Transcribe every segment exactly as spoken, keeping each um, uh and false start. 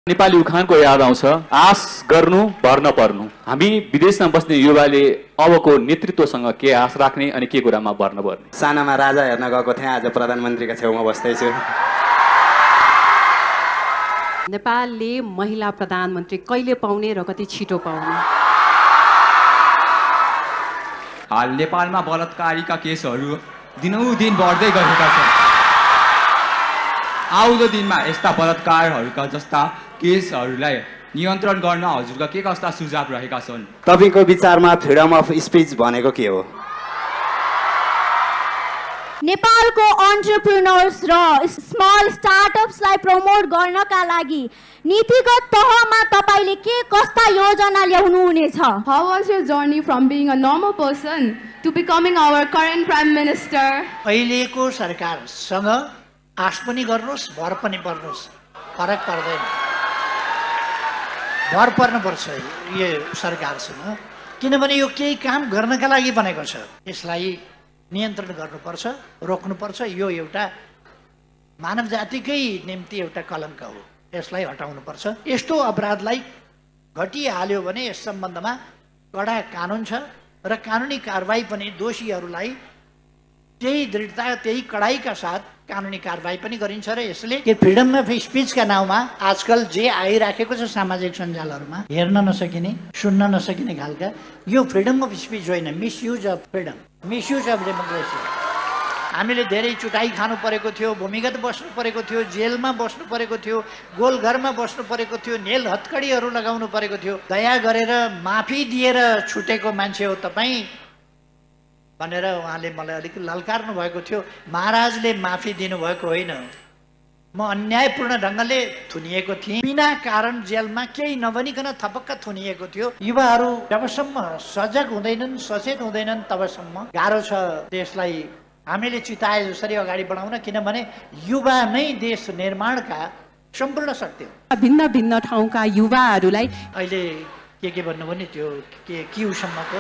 नेपाली उखानको याद आउँछ, आश गर्नु भर्न पर्नु। हामी विदेशमा बस्ने युवाले अबको नेतृत्वसँग के आश राख्ने अनि के कुरामा भर्न पर्ने? सानामा राजा हेर्न गएको थिएँ, आज प्रधानमन्त्रीका छेउमा बस्दैछु। नेपालले महिला प्रधानमन्त्री कहिले पाउने र कति छिटो पाउने? हाल नेपालमा बलात्कारीका केसहरू दिनौदिन बढ्दै गएका छन्। आउँदो दिनमा यस्ता बलात्कारहरूका जस्ता केसहरूलाई नियन्त्रण गर्न हजुरका के कस्ता सुझाव रहेका छन्? तपाईको विचारमा फ्रिडम अफ स्पिच भनेको के हो? नेपालको एन्टरप्रेन्योर्स र स्मल स्टार्टअप्सलाई प्रमोट गर्नका लागि नीतिगत तहमा तपाईले के कस्ता योजना ल्याउनु हुनेछ? How was your journey from being a normal person to becoming our current prime minister? अहिलेको सरकारसँग आश पनि गर्नुस्, भर पनि पर्नुस्, फरक पर्दैन। भर पर्नुपर्छ यो सरकारसँग, किनभने यो केही काम गर्नका लागि बनेको छ। यसलाई नियन्त्रण गर्नुपर्छ, रोक्नुपर्छ। यो एउटा मानव जातिकै निम्ति एउटा कलङ्क हो, यसलाई हटाउनुपर्छ। यस्तो अपराधलाई घटिहाल्यो भने यस सम्बन्धमा कडा कानुन छ र कानुनी कारबाही पनि दोषीहरूलाई त्यही दृढता त्यही कडाइका साथ कानुनी कारबाही पनि गरिन्छ। र यसले के फ्रिडम अफ स्पिचका नाउँमा आजकल जे आइराखेको छ सामाजिक सञ्जालहरूमा हेर्न नसकिने, सुन्न नसकिने खालका, यो फ्रिडम अफ स्पिच होइन, misuse of freedom, misuse of democracy. हामीले धेरै चुटाइ खानु परेको थियो, भूमिगत बस्नु परेको थियो, जेलमा बस्नु परेको थियो, गोलघरमा बस्नु परेको थियो, नेल हत्कडीहरू लगाउनु परेको थियो। दया गरेर माफी दिएर छुटेको मान्छे हो तपाईँ भनेर उहाँले मलाई अलिक ललकार्नु भएको थियो। महाराजले माफी दिनुभएको होइन, म अन्यायपूर्ण ढङ्गले थुनिएको थिएँ, बिना कारण जेलमा केही नभनिकन थपक्क थुनिएको थियो। युवाहरू जबसम्म सजग हुँदैनन्, सचेत हुँदैनन्, तबसम्म गाह्रो छ देशलाई हामीले चिताए जसरी अगाडि बढाउन, किनभने युवा नै देश निर्माणका सम्पूर्ण शक्ति हो। भिन्न भिन्न ठाउँका युवाहरूलाई अहिले के के भन्नुभयो नि, त्यो के क्यूसम्मको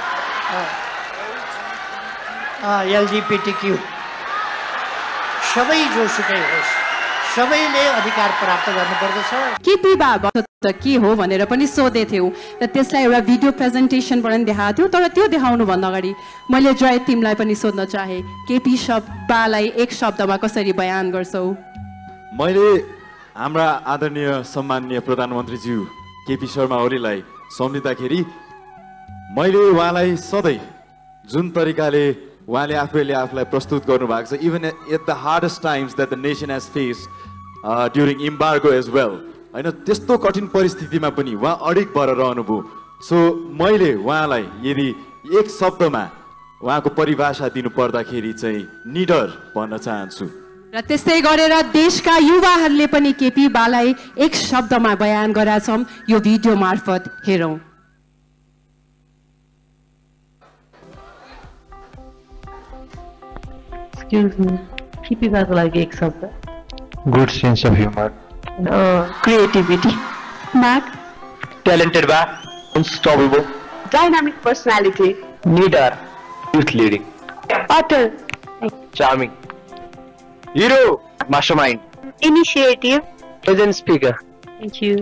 एलजिबिटी क्यू सबै जोसुकै होस्, सबैले अधिकार प्राप्त गर्नुपर्दछ। केपी बाबा त के हो भनेर पनि सोधे थियौ र त्यसलाई एउटा भिडियो प्रेजेन्टेसन पनि देखाएको थियो। तर त्यो देखाउनु भन्दा अगाडि मैले जय तिमीलाई पनि सोध्न चाहे, केपी शब्दलाई एक शब्दमा कसरी बयान गर्छौ? मैले हाम्रा आदरणीय सम्माननीय प्रधानमन्त्रीज्यू केपी शर्मा ओलीलाई सम्झिँदाखेरि मैले उहाँलाई सधैँ जुन तरिकाले उहाँले आफैले आफूलाई प्रस्तुत गर्नु भएको छ, even at the hardest times that the nation has faced during embargo as well, होइन, त्यस्तो कठिन परिस्थितिमा पनि उहाँ अडिग भएर रहनुभयो। सो मैले उहाँलाई यदि एक शब्दमा उहाँको परिभाषा दिनु पर्दाखेरि चाहिँ निडर भन्न चाहन्छु। र त्यस्तै गरेर देशका युवाहरूले पनि केपी बालाई एक शब्दमा बयान गराछौँ, यो भिडियो मार्फत हेरौँ। Excuse me, केपी बाको लागि एक शब्द? Good sense of humor. Uh, creativity. Mark. Talented ba. Unstoppable. Dynamic personality. Leader. Youth leading. Utter. Charming. Hero. Mastermind. Initiative. Present speaker. Thank you.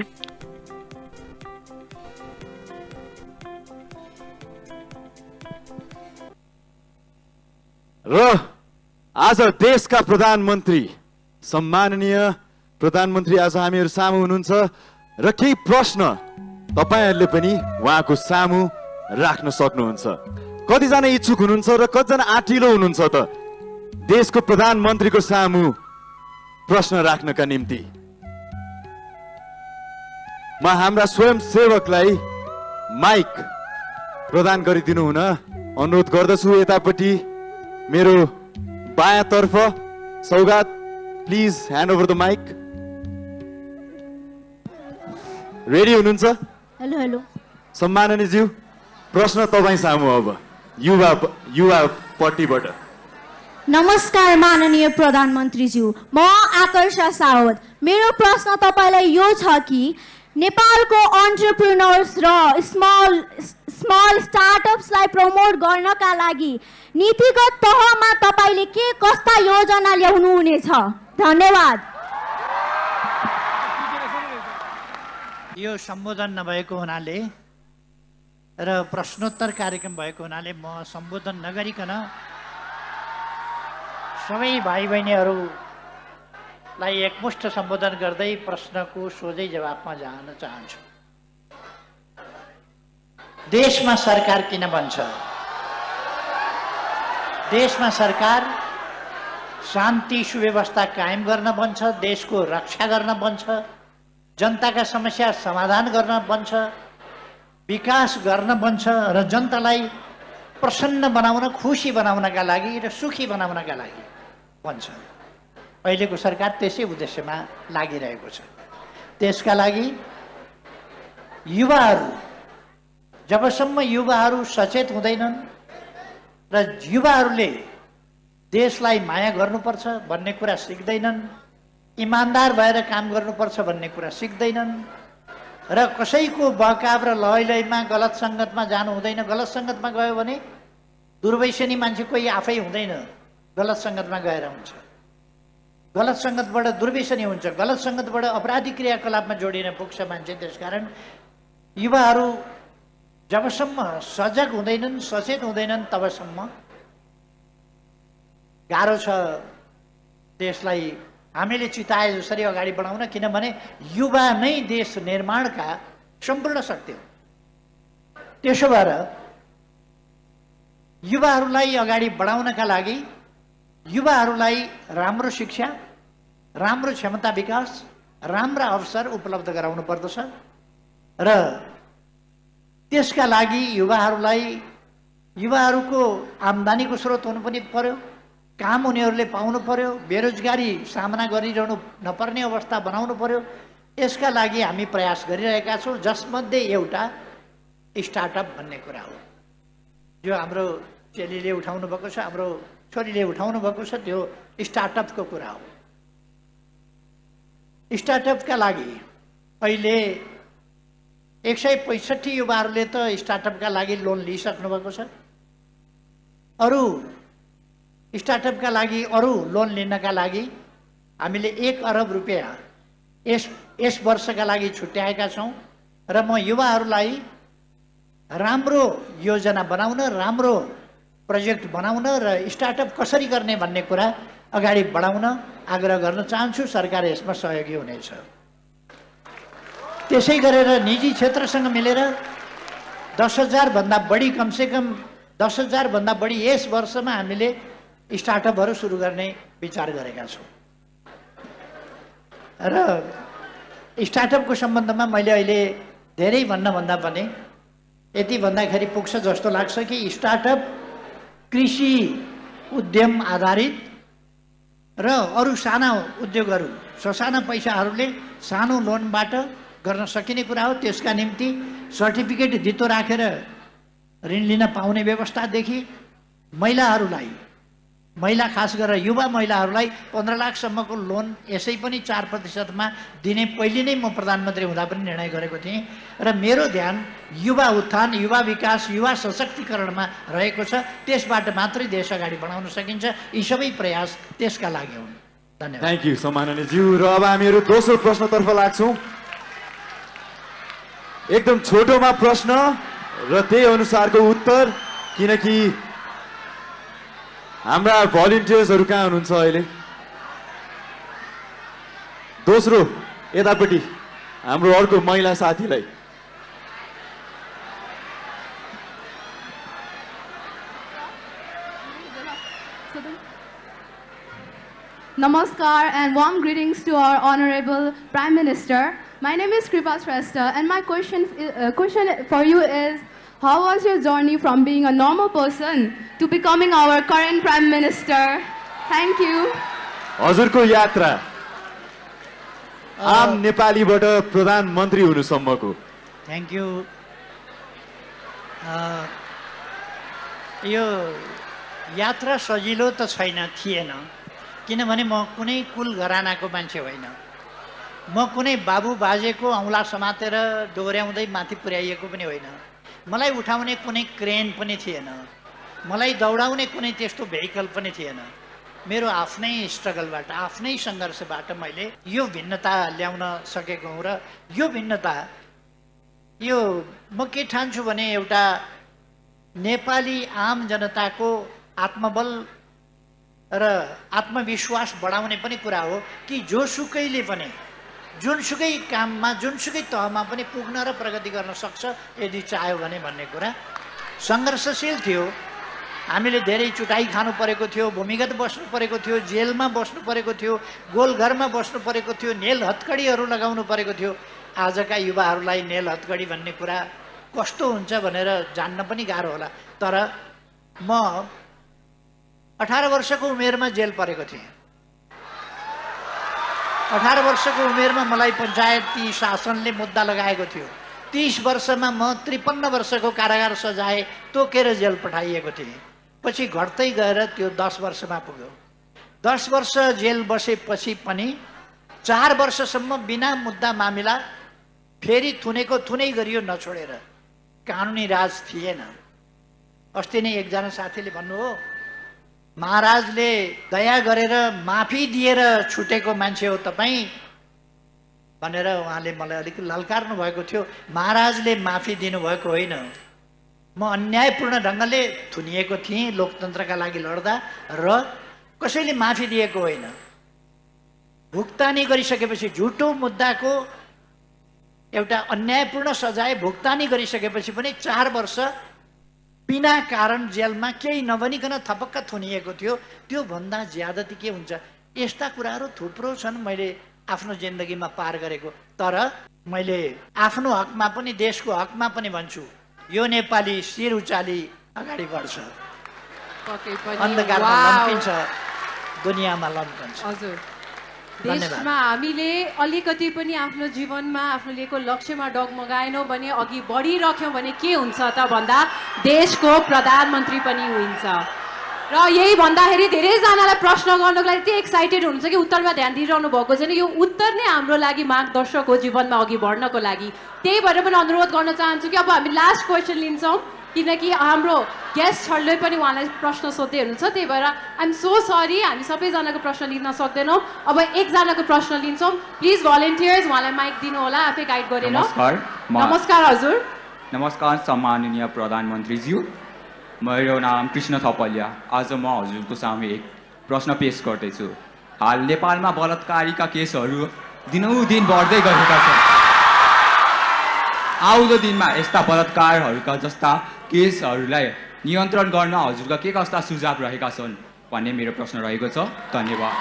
र आज देशका प्रधानमन्त्री, सम्माननीय प्रधानमन्त्री आज हामीहरू सामु हुनुहुन्छ र केही प्रश्न तपाईहरूले पनि उहाँको सामु राख्न सक्नुहुन्छ। कतिजना इच्छुक हुनुहुन्छ र कतिजना आँटिलो हुनुहुन्छ त देशको प्रधानमन्त्रीको सामु प्रश्न राख्नका निम्ति? म हाम्रा स्वयंसेवकलाई माइक प्रदान गरिदिनु हुन अनुरोध गर्दछु। यतापट्टि मेरो बायाँतर्फ Saugat, please hand over the mic. Ready हुनुहुन्छ? हेलो हेलो सम्माननीयज्यू, प्रश्न तपाईँ सामु अब युवा युवा पट्टिबाट। नमस्कार माननीय प्रधानमन्त्रीज्यू, म आकर्षा सावत। मेरो प्रश्न तपाईलाई यो छ कि नेपालको एन्टरप्रेन्योर्स र स्मल स्मल स्टार्टअप्सलाई प्रमोट गर्नका लागि नीतिगत तहमा तपाईले के कस्ता योजना ल्याउनु हुनेछ? धन्यवाद। यो सम्बोधन नभएको हुनाले र प्रश्नोत्तर कार्यक्रम भएको हुनाले म सम्बोधन नगरिकन सबै भाइ बहिनीहरूलाई एकमुष्ट सम्बोधन गर्दै प्रश्नको सोझै जवाफमा जान चाहन्छु। देशमा सरकार किन बन्छ? देशमा सरकार शान्ति सुव्यवस्था कायम गर्न बन्छ, देशको रक्षा गर्न बन्छ, जनताका समस्या समाधान गर्न बन्छ, विकास गर्न बन्छ र जनतालाई प्रसन्न बनाउन, खुसी बनाउनका लागि र सुखी बनाउनका लागि बन्छ। अहिलेको सरकार त्यसै उद्देश्यमा लागिरहेको छ। त्यसका लागि युवाहरू, जबसम्म युवाहरू सचेत हुँदैनन् र युवाहरूले देशलाई माया गर्नुपर्छ भन्ने कुरा सिक्दैनन्, इमान्दार भएर काम गर्नुपर्छ भन्ने कुरा सिक्दैनन् र कसैको बहकाव र लहैलहीमा गलत सङ्गतमा जानु हुँदैन। गलत सङ्गतमा गयो भने दुर्वैसनी मान्छे कोही आफै हुँदैन, गलत सङ्गतमा गएर हुन्छ। गलत सङ्गतबाट दुर्वैसनी हुन्छ, गलत सङ्गतबाट अपराधिक क्रियाकलापमा जोडिन पुग्छ मान्छे। त्यसकारण युवाहरू जबसम्म सजग हुँदैनन्, सचेत हुँदैनन्, तबसम्म गाह्रो छ देशलाई हामीले चिताए जसरी अगाडि बढाउन। किनभने युवा नै देश निर्माणका सम्पूर्ण शक्ति हो। त्यसो भएर युवाहरूलाई अगाडि बढाउनका लागि युवाहरूलाई राम्रो शिक्षा, राम्रो क्षमता विकास, राम्रा अवसर उपलब्ध गराउनु पर्दछ र त्यसका लागि युवाहरूलाई युवाहरूको आम्दानीको स्रोत हुनु पनि पर्यो, काम उनीहरूले पाउनु पर्यो, बेरोजगारी सामना गरिरहनु नपर्ने अवस्था बनाउनु पर्यो। यसका लागि हामी प्रयास गरिरहेका छौँ, जसमध्ये एउटा स्टार्टअप भन्ने कुरा हो। जो हाम्रो चेलीले उठाउनु भएको छ, हाम्रो छोरीले उठाउनु भएको छ, त्यो स्टार्टअपको कुरा हो। स्टार्टअपका लागि अहिले एक सय पैँसठी युवाहरूले त स्टार्टअपका लागि लोन लिइसक्नु भएको छ। अरू स्टार्टअपका लागि, अरू लोन लिनका लागि हामीले एक अरब रुपियाँ यस यस वर्षका लागि छुट्याएका छौँ र म युवाहरूलाई राम्रो योजना बनाउन, राम्रो प्रोजेक्ट बनाउन र स्टार्टअप कसरी गर्ने भन्ने कुरा अगाडि बढाउन आग्रह गर्न चाहन्छु। सरकार यसमा सहयोगी हुनेछ। त्यसै गरेर निजी क्षेत्रसँग मिलेर दस हजारभन्दा बढी, कमसेकम दस हजारभन्दा बढी यस वर्षमा हामीले स्टार्टअपहरू सुरु गर्ने विचार गरेका छौँ। र स्टार्टअपको सम्बन्धमा मैले अहिले धेरै भन्न भन्दा पनि यति भन्दाखेरि पुग्छ जस्तो लाग्छ कि स्टार्टअप कृषि उद्यम आधारित र अरू साना उद्योगहरू ससाना पैसाहरूले सानो लोनबाट गर्न सकिने कुरा हो। त्यसका निम्ति सर्टिफिकेट धितो राखेर ऋण लिन पाउने व्यवस्थादेखि महिलाहरूलाई, महिला खास गरेर युवा महिलाहरूलाई पन्ध्र लाखसम्मको लोन यसै पनि चार प्रतिशतमा दिने पहिले नै म प्रधानमन्त्री हुँदा पनि निर्णय गरेको थिएँ। र मेरो ध्यान युवा उत्थान, युवा विकास, युवा सशक्तिकरणमा रहेको छ। त्यसबाट मात्रै देश अगाडि बढाउन सकिन्छ। यी सबै प्रयास त्यसका लागि हुन्। धन्यवाद। थ्याङ्क यू सम्माननीय ज्यू। र अब हामीहरू दोस्रो प्रश्नतर्फ लाग्छौँ। एकदम छोटोमा प्रश्न र त्यही अनुसारको उत्तर, किनकि हाम्रा भलिन्टियर्सहरू कहाँ हुनुहुन्छ अहिले? दोस्रो यतापट्टि हाम्रो अर्को महिला साथीलाई। Namaskar and warm greetings to our Honorable Prime Minister. My name is Kripa Shrestha and my question, uh, question for you is, how was your journey from being a normal person to becoming our current Prime Minister? Thank you. हजुरको यात्रा आम नेपालीबाट प्रधानमन्त्री हुनुसम्मको। Thank you. यो यात्रा सजिलो त छैन, थिएन। किनभने म कुनै कुल घरानाको मान्छे होइन। म कुनै बाबु बाजेको औँला समातेर डोर्याउँदै माथि पुर्याइएको पनि होइन। मलाई उठाउने कुनै क्रेन पनि थिएन। मलाई दौडाउने कुनै त्यस्तो भेहिकल पनि थिएन। मेरो आफ्नै स्ट्रगलबाट, आफ्नै सङ्घर्षबाट मैले यो भिन्नता ल्याउन सकेको हुँ र यो भिन्नता यो म के ठान्छु भने एउटा नेपाली आम जनताको आत्मबल र आत्मविश्वास बढाउने पनि कुरा हो कि जोसुकैले पनि जुनसुकै काममा जुनसुकै तहमा पनि पुग्न र प्रगति गर्न सक्छ यदि चाह्यो भने भन्ने कुरा सङ्घर्षशील थियो। हामीले धेरै चुटाइ खानु परेको थियो, भूमिगत बस्नु परेको थियो, जेलमा बस्नु परेको थियो, गोलघरमा बस्नु परेको थियो, नेल हत्कडीहरू लगाउनु परेको थियो। आजका युवाहरूलाई नेल हत्कडी भन्ने कुरा कस्तो हुन्छ भनेर जान्न पनि गाह्रो होला। तर म अठार वर्षको उमेरमा जेल परेको थिएँ। अठार वर्षको उमेरमा मलाई पञ्चायती शासनले मुद्दा लगाएको थियो। तीस वर्षमा म त्रिपन्न वर्षको कारागार सजाय तोकेर जेल पठाइएको थिएँ। पछि घट्दै गएर त्यो दस वर्षमा पुग्यो। दस वर्ष जेल बसेपछि पनि चार वर्षसम्म बिना मुद्दा मामिला फेरि थुनेको थुनै गरियो नछोडेर। कानुनी राज थिएन। अस्ति नै एकजना साथीले भन्नु हो महाराजले दया गरेर माफी दिएर छुटेको मान्छे हो तपाईँ भनेर उहाँले मलाई अलिक ललकार्नु भएको थियो। महाराजले माफी दिनुभएको होइन। म अन्यायपूर्ण ढङ्गले थुनिएको थिएँ लोकतन्त्रका लागि लड्दा र कसैले माफी दिएको होइन। भुक्तानी गरिसकेपछि झुटो मुद्दाको एउटा अन्यायपूर्ण सजाय भुक्तानी गरिसकेपछि पनि चार वर्ष बिना कारण जेलमा केही नभनिकन थपक्क थुनिएको थियो। त्यो भन्दा ज्यादती के हुन्छ? यस्ता कुराहरू थुप्रो छन् मैले आफ्नो जिन्दगीमा पार गरेको। तर मैले आफ्नो हकमा पनि देशको हकमा पनि भन्छु यो नेपाली शिर उचाली अगाडि बढ्छ। अन्धकारमा लम्किन्छ, दुनियाँमा लम्कन्छ। हजुर, देशमा हामीले अलिकति पनि आफ्नो जीवनमा आफ्नो लिएको लक्ष्यमा डगमगाएनौँ भने अघि बढिराख्यौँ भने के हुन्छ त भन्दा देशको प्रधानमन्त्री पनि हुन्छ। र यही भन्दाखेरि धेरैजनालाई प्रश्न गर्नको लागि यति एक्साइटेड हुनुहुन्छ कि उत्तरमा ध्यान दिइरहनु भएको छैन। यो उत्तर नै हाम्रो लागि मार्गदर्शक हो जीवनमा अघि बढ्नको लागि। त्यही भएर पनि अनुरोध गर्न चाहन्छु कि अब हामी लास्ट क्वेसन लिन्छौँ किनकि हाम्रो गेस्टहरूले पनि उहाँलाई प्रश्न सोध्दै हुनुहुन्छ। त्यही भएर आइएम सो सरी हामी सबैजनाको प्रश्न लिन सक्दैनौँ। अब एकजनाको प्रश्न लिन्छौँ। प्लिज भलिन्टियर्स उहाँलाई माइक दिनु होला आफै गाइड गरेर। नमस्कार। नमस्कार हजुर। नमस्कार सम्माननीय प्रधानमन्त्रीज्यू, मेरो नाम कृष्ण थपलिया। आज म हजुरको सामु एक प्रश्न पेश गर्दैछु। हाल नेपालमा बलात्कारीका केसहरू दिनौदिन बढ्दै गएका छन्। आउँदो दिनमा यस्ता बलात्कारहरूका जस्ता केसहरूलाई नियन्त्रण गर्न हजुरका के कस्ता सुझाव रहेका छन् भन्ने मेरो प्रश्न रहेको छ। धन्यवाद।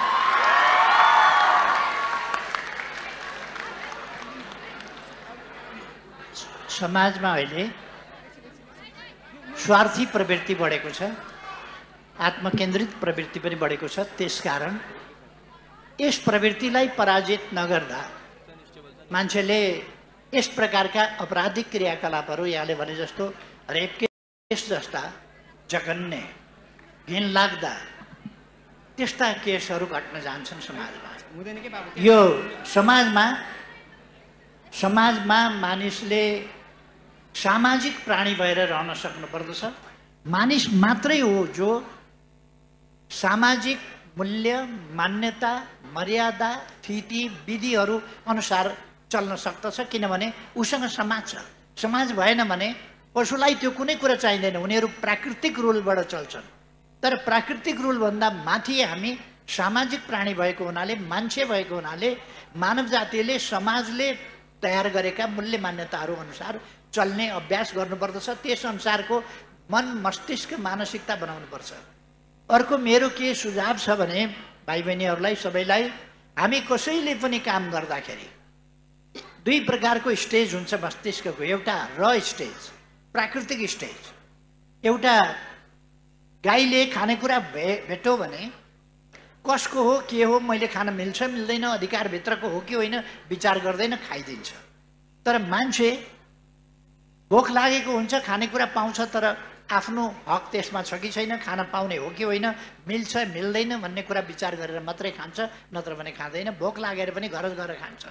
समाजमा अहिले स्वार्थी प्रवृत्ति बढेको छ, आत्मकेन्द्रित प्रवृत्ति पनि बढेको छ। त्यसकारण यस प्रवृत्तिलाई पराजित नगर्दा मान्छेले यस प्रकारका अपराधिक क्रियाकलापहरू यहाँले भने जस्तो रेप केस जस्ता जघन्य घिनलाग्दा त्यस्ता केसहरू घट्न जान्छन् समाजमा। यो समाजमा समाजमा मानिसले सामाजिक प्राणी भएर रहन सक्नु पर्दछ। मानिस मात्रै हो जो सामाजिक मूल्य, मान्यता, मर्यादा, थिति, विधिहरू अनुसार चल्न सक्दछ। किनभने उसँग समाज छ। समाज भएन भने पशुलाई त्यो कुनै कुरा चाहिँदैन, उनीहरू प्राकृतिक रुलबाट चल्छन्। तर प्राकृतिक रुलभन्दा माथि हामी सामाजिक प्राणी भएको हुनाले, मान्छे भएको हुनाले मानव जातिले समाजले तयार गरेका मूल्य मान्यताहरू अनुसार चल्ने अभ्यास गर्नुपर्दछ। त्यस अनुसारको मन, मस्तिष्क, मानसिकता बनाउनुपर्छ। अर्को मेरो के सुझाव छ भने भाइ बहिनीहरूलाई सबैलाई, हामी कसैले पनि काम गर्दाखेरि दुई प्रकारको स्टेज हुन्छ मस्तिष्कको। एउटा र स्टेज, प्राकृतिक स्टेज। एउटा गाईले खानेकुरा भे भेट्यो भने कसको हो, के हो, मैले खान मिल्छ मिल्दैन, अधिकारभित्रको हो कि होइन विचार गर्दैन, खाइदिन्छ। तर मान्छे भोक लागेको हुन्छ, खानेकुरा पाउँछ, तर आफ्नो हक त्यसमा छ कि छैन, खान पाउने हो कि होइन, मिल्छ मिल्दैन भन्ने कुरा विचार गरेर मात्रै खान्छ, नत्र भने खाँदैन। भोक लागेर पनि घर गएर खान्छ।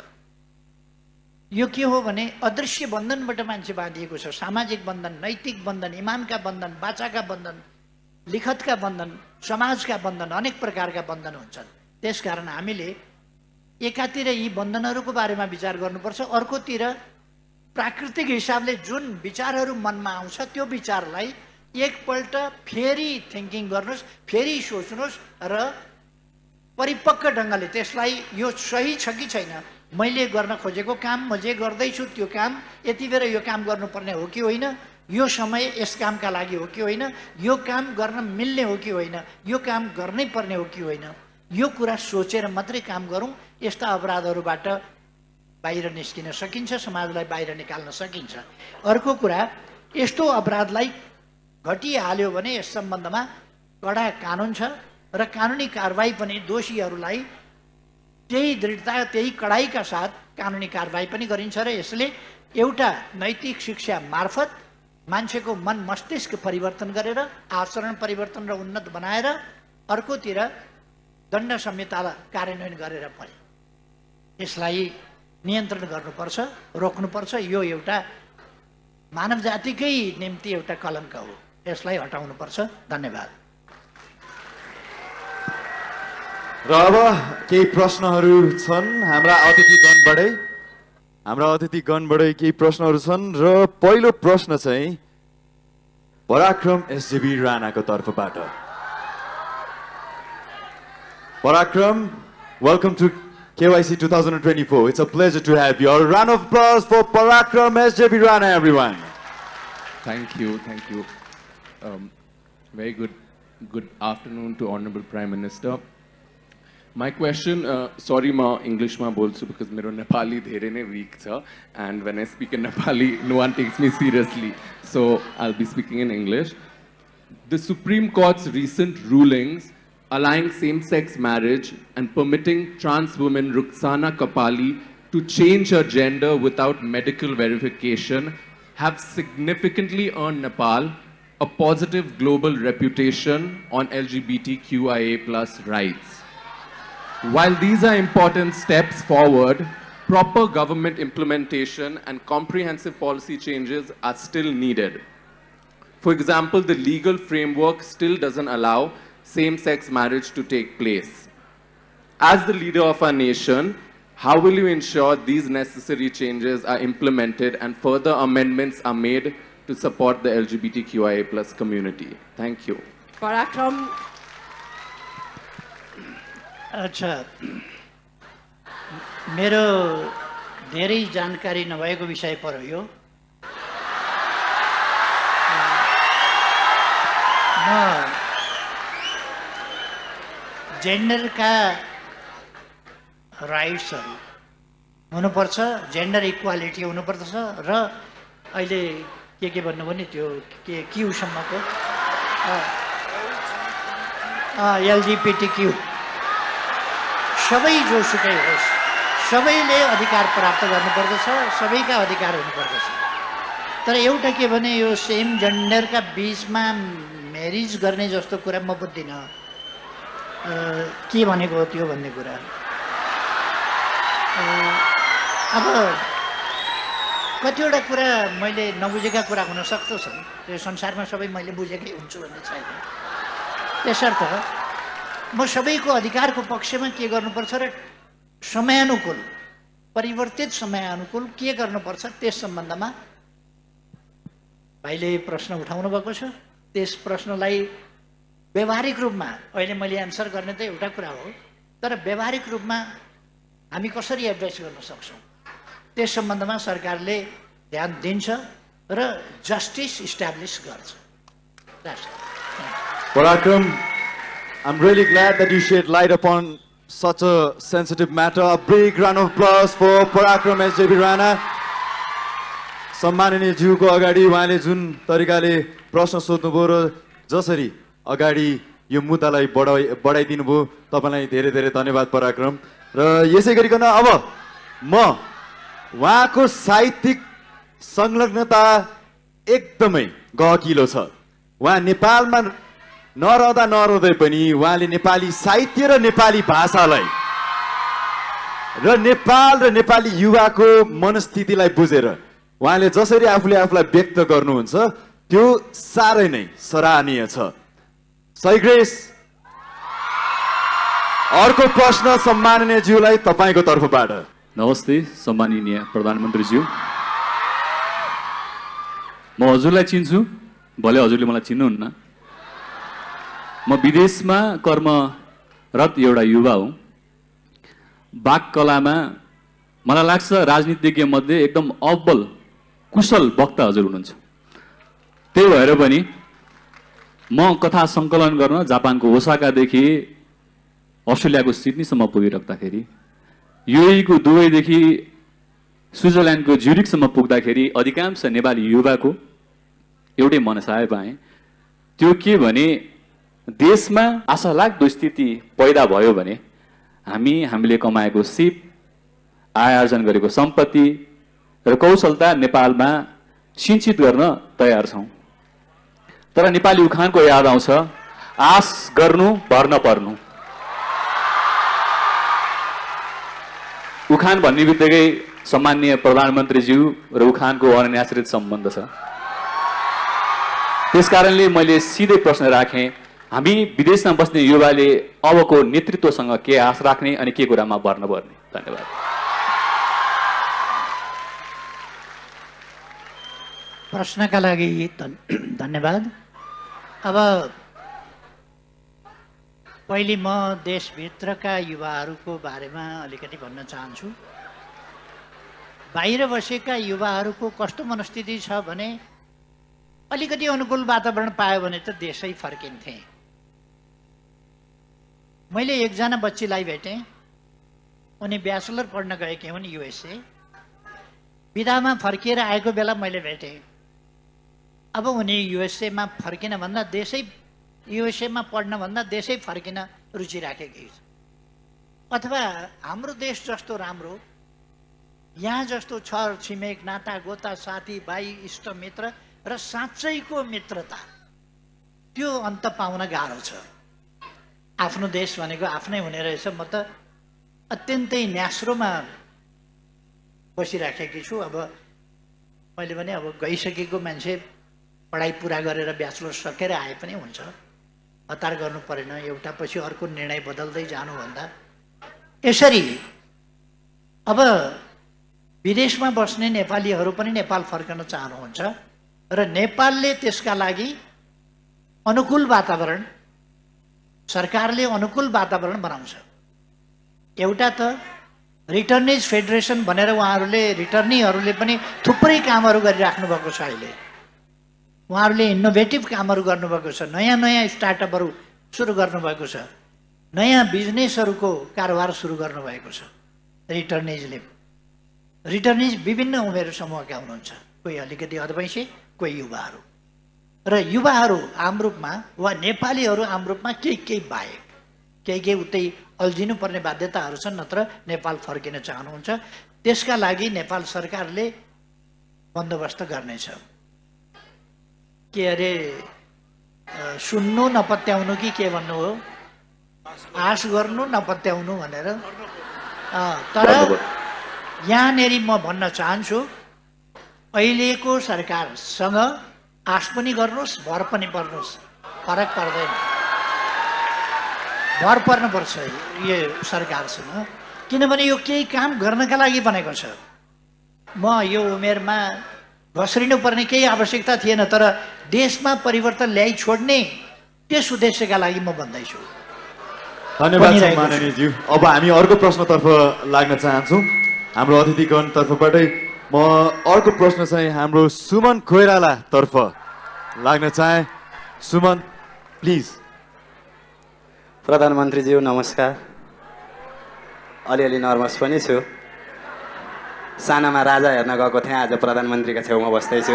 यो के हो भने अदृश्य बन्धनबाट मान्छे बाँधिएको छ। सामाजिक बन्धन, नैतिक बन्धन, इमानका बन्धन, बाचाका बन्धन, लिखतका बन्धन, समाजका बन्धन, अनेक प्रकारका बन्धन हुन्छन्। त्यसकारण हामीले एकातिर यी बन्धनहरूको बारेमा विचार गर्नुपर्छ, अर्कोतिर प्राकृतिक हिसाबले जुन विचारहरू मनमा आउँछ त्यो विचारलाई एकपल्ट फेरि थिङ्किङ गर्नुहोस्, फेरि सोच्नुहोस् र परिपक्व ढङ्गले त्यसलाई यो सही छ कि छैन, मैले गर्न खोजेको काम म जे गर्दैछु त्यो काम यति बेर यो काम गर्नुपर्ने हो कि होइन, यो समय यस कामका लागि हो कि होइन, यो काम गर्न मिल्ने हो कि होइन, यो काम गर्नै पर्ने हो कि होइन, यो कुरा सोचेर मात्रै काम गरौँ। यस्ता अपराधहरूबाट बाहिर निस्किन सकिन्छ, समाजलाई बाहिर निकाल्न सकिन्छ। अर्को कुरा, यस्तो अपराधलाई घटिहाल्यो भने यस सम्बन्धमा कडा कानुन छ र कानुनी कारबाही पनि दोषीहरूलाई त्यही दृढता त्यही कडाइका साथ कानुनी कारबाही पनि गरिन्छ र यसले एउटा नैतिक शिक्षा मार्फत मान्छेको मन मस्तिष्क परिवर्तन गरेर आचरण परिवर्तन र उन्नत बनाएर अर्कोतिर दण्ड संहिता कार्यान्वयन गरेर पनि यसलाई नियन्त्रण गर्नुपर्छ, रोक्नुपर्छ। यो एउटा मानव जातिकै निम्ति एउटा कलङ्क हो, यसलाई हटाउनुपर्छ। धन्यवाद। र अब केही प्रश्नहरू छन् हाम्रा अतिथिगणबाटै हाम्रा अतिथिगणबाटै केही प्रश्नहरू छन् र पहिलो प्रश्न चाहिँ पराक्रम एसजेबी राणाको तर्फबाट। पराक्रम, welcome to K Y C twenty twenty-four. It's a pleasure to have you. A round of applause for Parakram S J B Rana, everyone. Thank you, thank you. Um, very good, good afternoon to Honorable Prime Minister. My question, uh, sorry ma English ma bolchu because mero Nepali dherai nai weak cha, and when I speak in Nepali, no one takes me seriously. So I'll be speaking in English. The Supreme Court's recent rulings allowing same-sex marriage and permitting trans woman Rukhsana Kapali to change her gender without medical verification have significantly earned Nepal a positive global reputation on L G B T Q I A plus rights. While these are important steps forward, proper government implementation and comprehensive policy changes are still needed. For example, the legal framework still doesn't allow same-sex marriage to take place. As the leader of our nation, how will you ensure these necessary changes are implemented and further amendments are made to support the L G B T Q I A plus community? Thank you. Parakram. अच्छा, मेरो धेरै जानकारी नभएको विषय पर हो यो। म जेन्डरका राइट्सहरू हुनुपर्छ, जेन्डर इक्वालिटी हुनुपर्छ र अहिले के के भन्नुभयो नि त्यो के क्यूसम्मको एलजीबीटी क्यू सबै जोसुकै होस्, सबैले अधिकार प्राप्त गर्नुपर्दछ, सबैका अधिकार हुनुपर्दछ। तर एउटा के भने यो सेम जेन्डरका बिचमा म्यारिज गर्ने जस्तो कुरा म बुझ्दिनँ। के भनेको हो त्यो भन्ने कुरा। अब कतिवटा कुरा मैले नबुझेका कुरा हुन सक्छन्, त्यो संसारमा सबै मैले बुझेकै हुन्छु भन्ने छैन। त्यसर्थ म सबैको अधिकारको पक्षमा के गर्नुपर्छ र समयानुकूल परिवर्तित समयानुकूल के गर्नुपर्छ त्यस सम्बन्धमा भाइले प्रश्न उठाउनु भएको छ। त्यस प्रश्नलाई व्यवहारिक रूपमा अहिले मैले एन्सर गर्ने त एउटा कुरा हो, तर व्यवहारिक रूपमा हामी कसरी एड्रेस गर्न सक्छौँ त्यस सम्बन्धमा सरकारले ध्यान दिन्छ र जस्टिस इस्टाब्लिस गर्छ। Parakram, I'm really glad that you shed light upon such a sensitive matter. A big round of applause for Parakram S J B Rana. सम्माननीय ज्यूको अगाडि उहाँले जुन तरिकाले प्रश्न सोध्नुभयो र जसरी अगाडि यो मुद्दालाई बढाइ बढाइदिनु भयो, तपाईँलाई धेरै धेरै धन्यवाद पराक्रम। र यसै गरिकन अब म उहाँको साहित्यिक संलग्नता एकदमै गहकिलो छ। उहाँ नेपालमा नरहँदा नरहँदै पनि उहाँले नेपाली साहित्य र नेपाली भाषालाई र नेपाल र नेपाली युवाको मनस्थितिलाई बुझेर उहाँले जसरी आफूले आफूलाई व्यक्त गर्नुहुन्छ त्यो साह्रै नै सराहनीय छ। सैग्रेस, अर्को प्रश्न सम्माननीय ज्यूलाई तपाईँको तर्फबाट। नमस्ते सम्माननीय प्रधानमन्त्रीज्यू। म हजुरलाई चिन्छु, भले हजुरले मलाई चिन्नुहुन्न। म विदेशमा कर्मरत एउटा युवा हुँ। वाक कलामा मलाई लाग्छ राजनीतिज्ञ मध्ये एकदम अब्बल कुशल वक्ता हजुर हुनुहुन्छ। त्यही भएर पनि म कथा सङ्कलन गर्न जापानको ओसाकादेखि अस्ट्रेलियाको सिडनीसम्म पुगिराख्दाखेरि, युएईको दुबईदेखि स्विजरल्यान्डको ज्युरिकसम्म पुग्दाखेरि अधिकांश नेपाली युवाको एउटै मनसाय पाएँ। त्यो के भने देशमा आशालाग्दो स्थिति पैदा भयो भने हामी हामीले कमाएको सिप, आय आर्जन गरेको सम्पत्ति र कौशलता नेपालमा सिंचित गर्न तयार छौँ। तर नेपाली उखानको याद आउँछ, आश गर्नु भर नपर्नु। उखान भन्ने बित्तिकै सम्माननीय प्रधानमन्त्रीज्यू र उखानको अनन्याश्रित सम्बन्ध छ। त्यसकारणले मैले सिधै प्रश्न राखेँ, हामी विदेशमा बस्ने युवाले अबको नेतृत्वसँग के आश राख्ने अनि के कुरामा भर्न पर्ने? धन्यवाद। प्रश्नका लागि धन्यवाद। अब पहिले म देशभित्रका युवाहरूको बारेमा अलिकति भन्न चाहन्छु। बाहिर बसेका युवाहरूको कस्तो मनस्थिति छ भने अलिकति अनुकूल वातावरण पायो भने त देशै फर्किन्थे। मैले एकजना बच्चीलाई भेटेँ, उनी ब्याचलर पढ्न गएकी हुन् युएसए। विदामा फर्किएर आएको बेला मैले भेटेँ। अब उनी युएसएमा फर्किन भन्दा देशै युएसएमा पढ्न भन्दा देशै फर्किन रुचि राखेकी छ। अथवा हाम्रो देश जस्तो राम्रो, यहाँ जस्तो छर छिमेक नाता गोता साथी भाइ इष्ट मित्र र साँच्चैको मित्रता, त्यो अन्त पाउन गाह्रो छ। आफ्नो देश भनेको आफ्नै हुने रहेछ। म त अत्यन्तै न्यास्रोमा बसिराखेकी छु। अब मैले भने अब गइसकेको मान्छे पढाइ पुरा गरेर ब्याचलर सकेर आए पनि हुन्छ, हतार गर्नु परेन। एउटा पछि अर्को निर्णय बदल्दै जानुभन्दा यसरी अब विदेशमा बस्ने नेपालीहरू पनि नेपाल फर्कन चाहनुहुन्छ र नेपालले त्यसका लागि अनुकूल वातावरण, सरकारले अनुकूल वातावरण बनाउँछ। एउटा त रिटर्निज फेडरेसन भनेर उहाँहरूले रिटर्नीहरूले पनि थुप्रै कामहरू गरिराख्नु भएको छ। अहिले उहाँहरूले इनोभेटिभ कामहरू गर्नुभएको छ, नयाँ नयाँ स्टार्टअपहरू सुरु गर्नुभएको छ, नयाँ बिजनेसहरूको कारोबार सुरु गर्नुभएको छ रिटर्निजले। रिटर्निज विभिन्न उमेर समूहका हुनुहुन्छ, कोही अलिकति अधवैँसी, कोही युवाहरू। र युवाहरू आम रूपमा वा नेपालीहरू आम रूपमा केही केही बाहेक केही केही उतै अल्झिनु पर्ने बाध्यताहरू छन्, नत्र नेपाल फर्किन चाहनुहुन्छ। त्यसका लागि नेपाल सरकारले बन्दोबस्त गर्नेछ। के अरे सुन्नु नपत्याउनु कि के भन्नु हो, आश गर्नु नपत्याउनु भनेर। तर यहाँनेरि म भन्न चाहन्छु, अहिलेको सरकारसँग आश पनि गर्नुहोस्, भर पनि पर्नुहोस्, फरक पर्दैन। भर पर्नुपर्छ यो सरकारसँग, किनभने यो केही काम गर्नका लागि बनेको छ। म यो उमेरमा घस्रिनु पर्ने केही आवश्यकता थिएन, तर देशमा परिवर्तन ल्याइ छोड्ने त्यस उद्देश्यका लागि म भन्दैछु। धन्यवाद माननीयज्यू। अब हामी अर्को प्रश्नतर्फ लाग्न चाहन्छौँ। हाम्रो अतिथिगण तर्फबाटै म अर्को प्रश्न चाहिँ हाम्रो सुमन कोइराला तर्फ लाग्न चाहे। सुमन प्लिज। प्रधानमन्त्रीज्यू नमस्कार। अलिअलि नर्भस पनि छु। सानामा राजा हेर्न गएको थिएँ, आज प्रधानमन्त्रीका छेउमा बस्दैछु।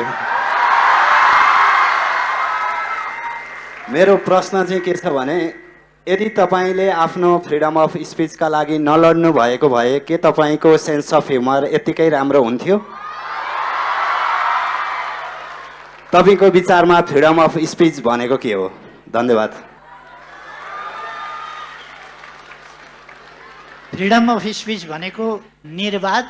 मेरो प्रश्न चाहिँ के छ भने, यदि तपाईँले आफ्नो फ्रिडम अफ स्पिचका लागि नलड्नु भएको भए के तपाईँको सेन्स अफ ह्युमर यत्तिकै राम्रो हुन्थ्यो? तपाईँको विचारमा फ्रिडम अफ स्पिच भनेको के हो? धन्यवाद। फ्रिडम अफ स्पिच भनेको निर्वाद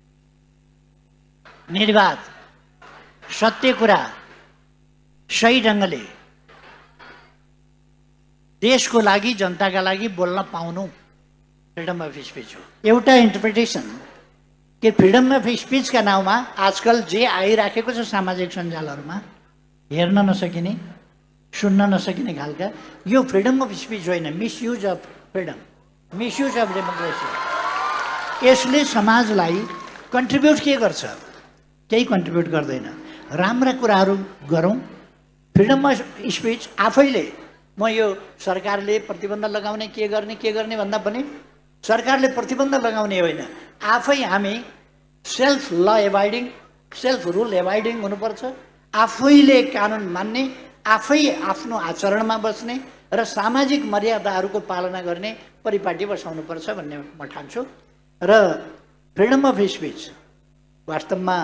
निर्वाद सत्य कुरा सही ढङ्गले देशको लागि जनताका लागि बोल्न पाउनु फ्रिडम अफ स्पिच हो। एउटा इन्टरप्रिटेसन कि फ्रिडम अफ स्पिचका नाउँमा आजकल जे आइराखेको छ सामाजिक सञ्जालहरूमा हेर्न नसकिने सुन्न नसकिने खालका यो फ्रिडम अफ स्पिच होइन, misuse of freedom, misuse of democracy. यसले समाजलाई कन्ट्रिब्युट के गर्छ? केही कन्ट्रिब्युट गर्दैन। राम्रा कुराहरू गरौँ। फ्रिडम अफ स्पिच आफैले म यो सरकारले प्रतिबन्ध लगाउने के गर्ने के गर्ने भन्दा पनि सरकारले प्रतिबन्ध लगाउने होइन, आफै हामी सेल्फ ल एभाइडिङ सेल्फ रुल एभाइडिङ हुनुपर्छ। आफैले कानुन मान्ने, आफै आफ्नो आचरणमा बस्ने र सामाजिक मर्यादाहरूको पालना गर्ने परिपाटी बसाउनुपर्छ भन्ने म ठान्छु। र फ्रिडम अफ स्पिच वास्तवमा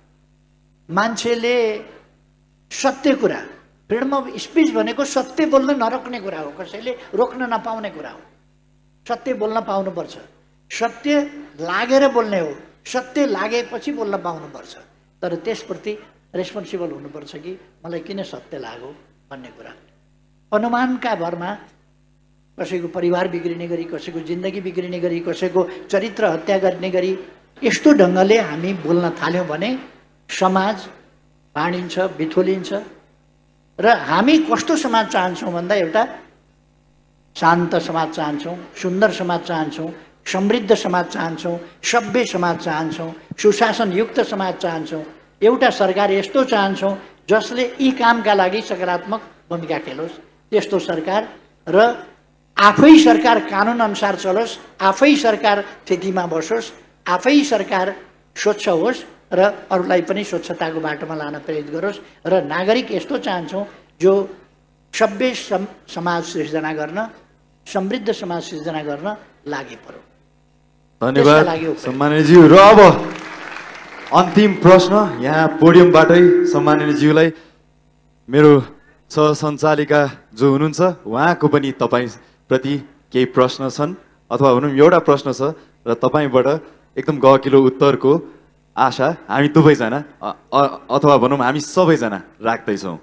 मान्छेले सत्य कुरा, फ्रिडम अफ स्पिच भनेको सत्य बोल्न नरोक्ने कुरा हो, कसैले रोक्न नपाउने कुरा हो। सत्य बोल्न पाउनुपर्छ, सत्य लागेर बोल्ने हो, सत्य लागेपछि बोल्न पाउनुपर्छ। तर त्यसप्रति रेस्पोन्सिबल हुनुपर्छ कि मलाई किन सत्य लाग्यो भन्ने कुरा। अनुमानका भरमा कसैको परिवार बिग्रिने गरी, कसैको जिन्दगी बिग्रिने गरी, कसैको चरित्र हत्या गर्ने गरी यस्तो ढङ्गले हामी बोल्न थाल्यौँ भने समाज भाँडिन्छ, बिथोलिन्छ। र हामी कस्तो समाज चाहन्छौँ भन्दा एउटा शान्त समाज चाहन्छौँ, सुन्दर समाज चाहन्छौँ, समृद्ध समाज चाहन्छौँ, सभ्य समाज चाहन्छौँ, सुशासनयुक्त समाज चाहन्छौँ। एउटा सरकार यस्तो चाहन्छौँ जसले यी कामका लागि सकारात्मक भूमिका खेलोस्, त्यस्तो सरकार। र आफै सरकार कानुन अनुसार चलोस्, आफै सरकार स्थितिमा बसोस्, आफै सरकार स्वच्छ होस् र अरूलाई पनि स्वच्छताको बाटोमा लान प्रेरित गरोस्। र नागरिक यस्तो चाहन्छौँ जो सभ्य समाज सृजना गर्न, समृद्ध समाज सृजना गर्न लागि पर्यो। धन्यवाद सम्माननीयज्यू। र अब अन्तिम प्रश्न यहाँ पोडियमबाटै सम्माननीयज्यूलाई मेरो सहसञ्चालिका जो हुनुहुन्छ उहाँको पनि तपाईँप्रति केही प्रश्न छन्, अथवा भनौँ एउटा प्रश्न छ र तपाईँबाट एकदम गहकिलो उत्तरको आशा हामी दुवैजना अथवा भनौँ हामी सबैजना राख्दैछौँ।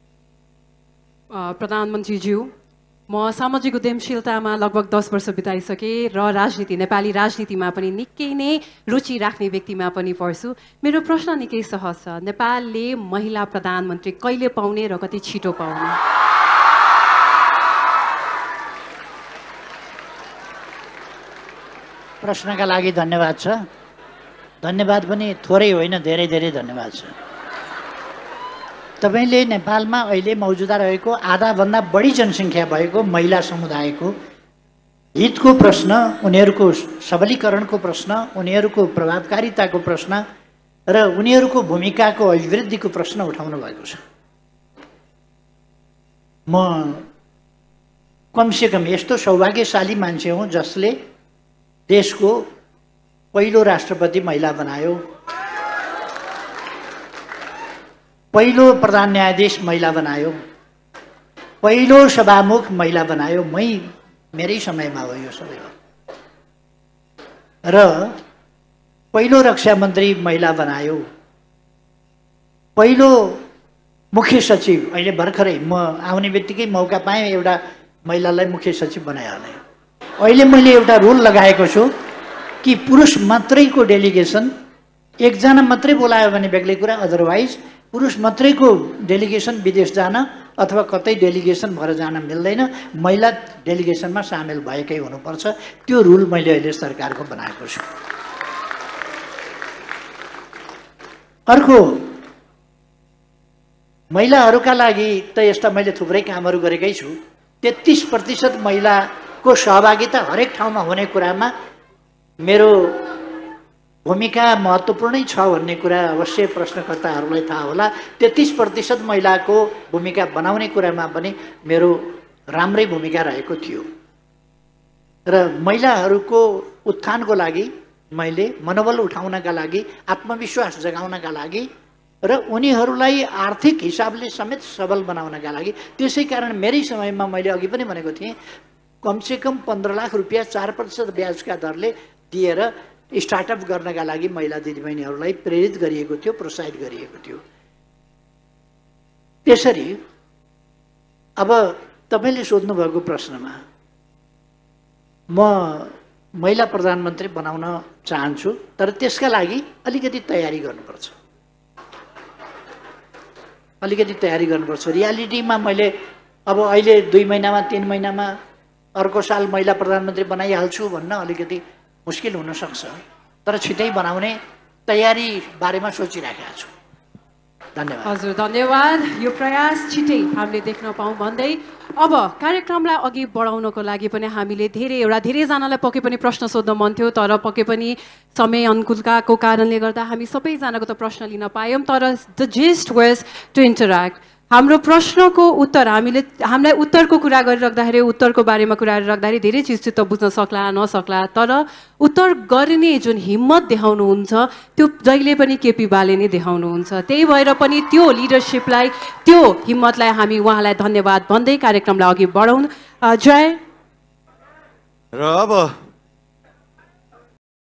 प्रधानमन्त्रीज्यू, म सामाजिक उद्यमशीलतामा लगभग दस वर्ष बिताइसकेँ र राजनीति, नेपाली राजनीतिमा पनि निकै नै रुचि राख्ने व्यक्तिमा पनि पर्छु। मेरो प्रश्न निकै सहज छ। नेपालले महिला प्रधानमन्त्री कहिले पाउने र कति छिटो पाउने? प्रश्नका लागि धन्यवाद छ। धन्यवाद पनि थोरै होइन, धेरै धेरै धन्यवाद छ। तपाईँले नेपालमा अहिले मौजुदा रहेको आधाभन्दा बढी जनसङ्ख्या भएको महिला समुदायको हितको प्रश्न, उनीहरूको सबलीकरणको प्रश्न, उनीहरूको प्रभावकारिताको प्रश्न र उनीहरूको भूमिकाको अभिवृद्धिको प्रश्न उठाउनु भएको छ। म कमसेकम यस्तो सौभाग्यशाली मान्छे हुँ जसले देशको पहिलो राष्ट्रपति महिला बनायो, पहिलो प्रधान न्यायाधीश महिला बनायो, पहिलो सभामुख महिला बनायो। मै मेरै समयमा हो यो सबै। र पहिलो रक्षा मन्त्री महिला बनायो, पहिलो मुख्य सचिव, अहिले भर्खरै म आउने बित्तिकै मौका पाएँ एउटा महिलालाई मुख्य सचिव बनाइहालेँ। अहिले मैले एउटा रुल लगाएको छु कि पुरुष मात्रैको डेलिगेसन, एकजना मात्रै बोलायो भने बेग्लै कुरा, अदरवाइज पुरुष मात्रैको डेलिगेसन विदेश जान अथवा कतै डेलिगेसन भएर जान मिल्दैन, महिला डेलिगेसनमा सामेल भएकै हुनुपर्छ। त्यो रुल मैले अहिले सरकारको बनाएको छु। अर्को, महिलाहरूका लागि त यस्ता मैले थुप्रै कामहरू गरेकै छु। तेत्तिस प्रतिशत महिलाको सहभागिता हरेक ठाउँमा हुने कुरामा मेरो भूमिका महत्त्वपूर्णै छ भन्ने कुरा अवश्य प्रश्नकर्ताहरूलाई थाहा होला। तेत्तिस प्रतिशत महिलाको भूमिका बनाउने कुरामा पनि मेरो राम्रै भूमिका रहेको थियो। र महिलाहरूको उत्थानको लागि मैले मनोबल उठाउनका लागि, आत्मविश्वास जगाउनका लागि र उनीहरूलाई आर्थिक हिसाबले समेत सबल बनाउनका लागि, त्यसै कारण मेरै समयमा मैले अघि पनि भनेको थिएँ कमसेकम पन्ध्र लाख रुपियाँ चार प्रतिशत ब्याजका दरले दिएर स्टार्टअप गर्नका लागि महिला दिदीबहिनीहरूलाई प्रेरित गरिएको थियो, प्रोत्साहित गरिएको थियो। त्यसरी अब तपाईँले सोध्नुभएको प्रश्नमा म महिला प्रधानमन्त्री बनाउन चाहन्छु, तर त्यसका लागि अलिकति तयारी गर्नुपर्छ अलिकति तयारी गर्नुपर्छ रियालिटीमा मैले अब अहिले दुई महिनामा तीन महिनामा अर्को साल महिला प्रधानमन्त्री बनाइहाल्छु भन्न अलिकति मुस्किल हुनसक्छ, तर छिटै बनाउने तयारी बारेमा सोचिराखेको छु। धन्यवाद। हजुर धन्यवाद। यो प्रयास छिटै हामीले देख्न पाऊँ भन्दै अब कार्यक्रमलाई अघि बढाउनको लागि पनि हामीले धेरै एउटा धेरैजनालाई पक्कै पनि प्रश्न सोध्न मन थियो, तर पक्कै पनि समय अनुकूलताको कारणले गर्दा हामी सबैजनाको त प्रश्न लिन पायौँ, तर the gist was to interact. हाम्रो प्रश्नको उत्तर हामीले हामीलाई उत्तरको कुरा गरिराख्दाखेरि उत्तरको बारेमा कुरा गरिराख्दाखेरि धेरै चिज त बुझ्न सक्ला नसक्ला, तर उत्तर गर्ने जुन हिम्मत देखाउनुहुन्छ त्यो जहिले पनि केपी बाले नै देखाउनुहुन्छ। त्यही भएर पनि त्यो लिडरसिपलाई त्यो हिम्मतलाई हामी उहाँलाई धन्यवाद भन्दै कार्यक्रमलाई अघि बढाउँ। जय। र अब